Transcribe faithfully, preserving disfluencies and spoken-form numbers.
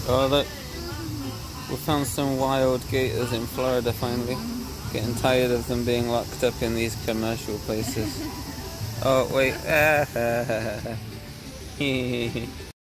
Oh look, we found some wild gators in Florida finally. Getting tired of them being locked up in these commercial places. Oh wait.